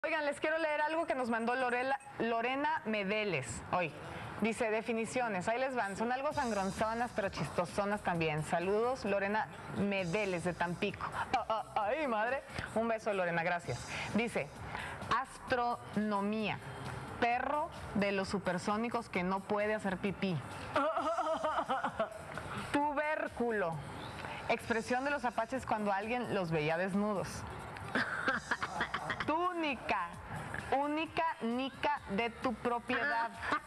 Oigan, les quiero leer algo que nos mandó Lorena Medeles hoy. Dice, definiciones, ahí les van, son algo sangronzonas, pero chistosonas también. Saludos, Lorena Medeles de Tampico. ¡Ay, madre! Un beso, Lorena, gracias. Dice, astronomía, perro de los supersónicos que no puede hacer pipí. Tubérculo, expresión de los apaches cuando alguien los veía desnudos. Túnica, única nica de tu propiedad.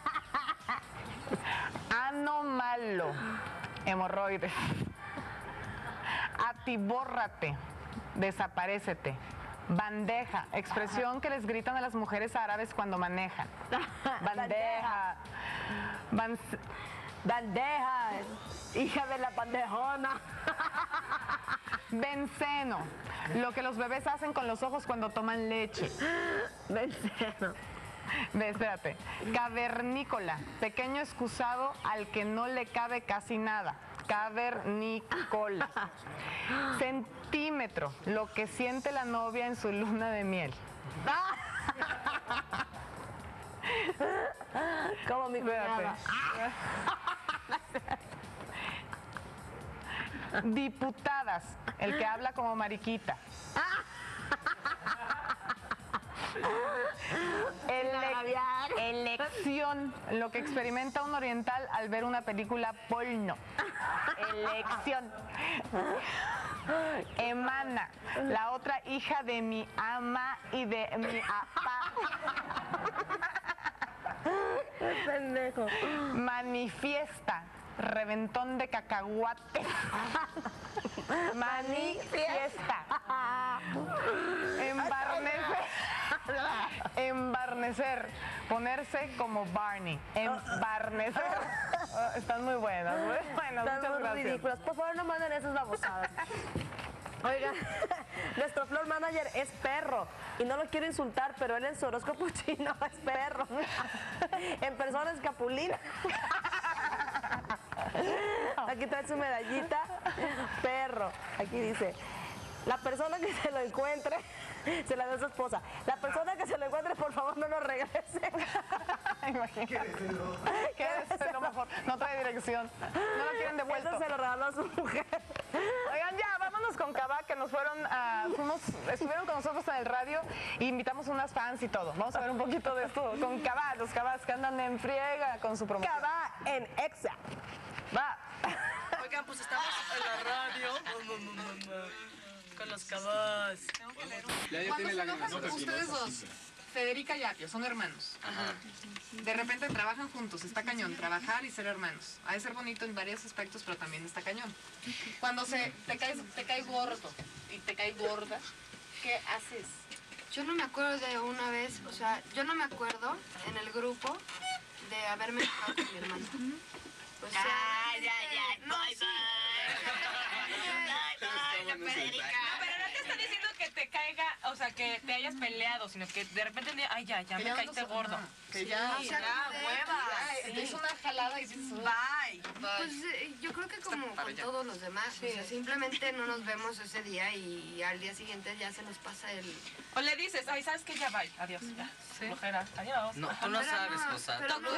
Anómalo, hemorroides. Atibórrate, desaparécete. Bandeja, expresión que les gritan a las mujeres árabes cuando manejan. Bandeja. Bandeja, hija de la bandejona. Benceno, lo que los bebés hacen con los ojos cuando toman leche. Benceno. Espérate. Cavernícola, pequeño excusado al que no le cabe casi nada. Cavernícola. Centímetro, lo que siente la novia en su luna de miel. Como mi cuñada. Diputadas, el que habla como mariquita. Elección, lo que experimenta un oriental al ver una película porno. Elección. Emana, la otra hija de mi ama y de mi papá. Pendejo. Manifiesta, reventón de cacahuate. Manifiesta. Embarnecer, ponerse como Barney. Embarnecer. Están muy buenas, muy buenas. Están Muchas muy gracias. ridículas. Por favor, no manden esas babosadas. Oigan, nuestro floor manager es perro y no lo quiero insultar, pero él en su horóscopo chino es perro. En persona es capulina. Aquí trae su medallita, perro. Aquí dice, la persona que se lo encuentre, se la da a su esposa. La persona que se lo encuentre, por favor, no lo regrese. Imagínate. Quédeselo mejor. No trae dirección. No lo quieren devuelto. Eso se lo regaló a su mujer. Oigan, ya, vámonos con Cabá, que nos estuvieron con nosotros en el radio e invitamos unas fans y todo. Vamos a ver un poquito de esto con Cabá, los Cabás que andan en friega con su promoción. Cabá en Exa. Va. Oigan, pues estamos en la radio con los Cabás. Cuando se enojan ustedes dos, Federica y Apio, son hermanos. De repente trabajan juntos, está cañón, trabajar y ser hermanos. Ha de ser bonito en varios aspectos, pero también está cañón. Cuando te caes gordo y te caes gorda, ¿qué haces? Yo no me acuerdo de una vez, o sea, yo no me acuerdo en el grupo de haberme enojado con mi hermano. O sea, no, sí. Pero no te está diciendo que te caiga, o sea, que te hayas peleado, sino que de repente un día, ay, ya me caíste gordo. Que ya, Sí, Ya, hueva. es una jalada y dices, Bye. Pues yo creo que como con todos los demás, o sea, simplemente no nos vemos ese día y al día siguiente ya se nos pasa el... O le dices, ay, ¿sabes qué? Ya, bye. Adiós, ya. Flojera. Adiós. No, tú no Pero sabes, no, Cosa. pero no, No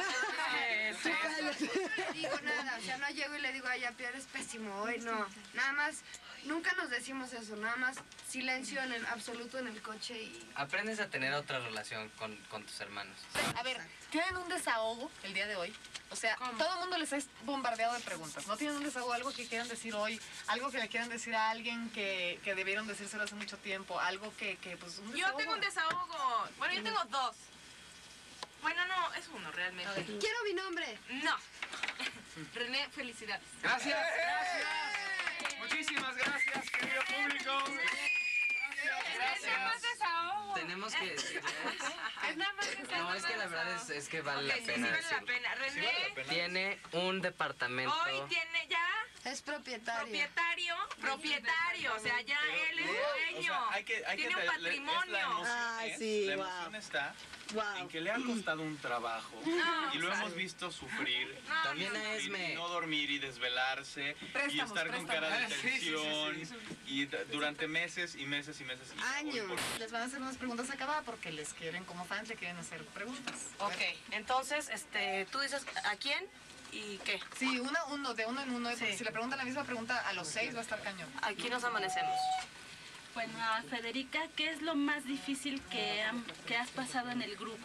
le digo nada, o sea, no llego y le digo, ay, ya eres pésimo hoy, no. Nada más, nunca nos decimos eso, nada más silencio en el absoluto en el coche y... Aprendes a tener otra relación con tus hermanos. A ver, ¿tienen un desahogo el día de hoy? O sea, todo el mundo les es bombardeado de preguntas. ¿No tienen un desahogo, algo que quieran decir hoy? Algo que le quieran decir a alguien que debieron decírselo hace mucho tiempo. Algo que pues, un Yo desahogo. tengo un desahogo. Bueno, yo tengo dos. Bueno, no, es uno realmente. ¡Quiero mi nombre! No. René, felicidades. Gracias, gracias. Muchísimas gracias, querido público. Es nada más desahogo. Tenemos que decirles... Es nada más desahogo. No, es que la verdad es que vale Ok, la sí, pena vale la decirlo. pena. René, Tiene un departamento... hoy tiene ya... Es propietario. Propietario, o sea, ya él es dueño. O sea, hay que tiene un patrimonio. La emoción está en que le ha costado un trabajo y lo hemos visto sufrir. También a Esme. Y no dormir y desvelarse y estar con cara de tensión y durante meses y meses y meses. Años. Les van a hacer unas preguntas acá porque les quieren, como fans, le quieren hacer preguntas. Ok, entonces, tú dices, ¿a quién y qué? Sí, de uno en uno. Porque si le preguntan la misma pregunta a los 6 va a estar cañón. Aquí nos amanecemos. Bueno, a Federica, ¿qué es lo más difícil que has pasado en el grupo?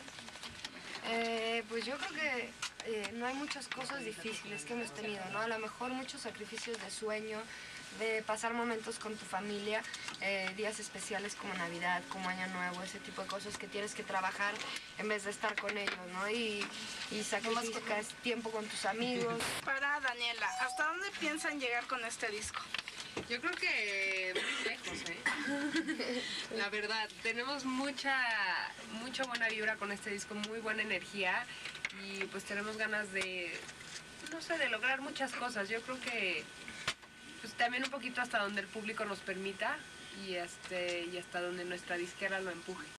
Pues yo creo que no hay muchas cosas difíciles que hemos tenido, ¿no? A lo mejor muchos sacrificios de sueño, de pasar momentos con tu familia, días especiales como Navidad, como Año Nuevo, ese tipo de cosas que tienes que trabajar en vez de estar con ellos, ¿no? Y sacrificas tiempo con tus amigos. Para Daniela, ¿hasta dónde piensan llegar con este disco? Yo creo que muy lejos, ¿eh? La verdad, tenemos mucha buena vibra con este disco, muy buena energía y pues tenemos ganas de, no sé, de lograr muchas cosas. Yo creo que pues también un poquito hasta donde el público nos permita y hasta donde nuestra disquera lo empuje.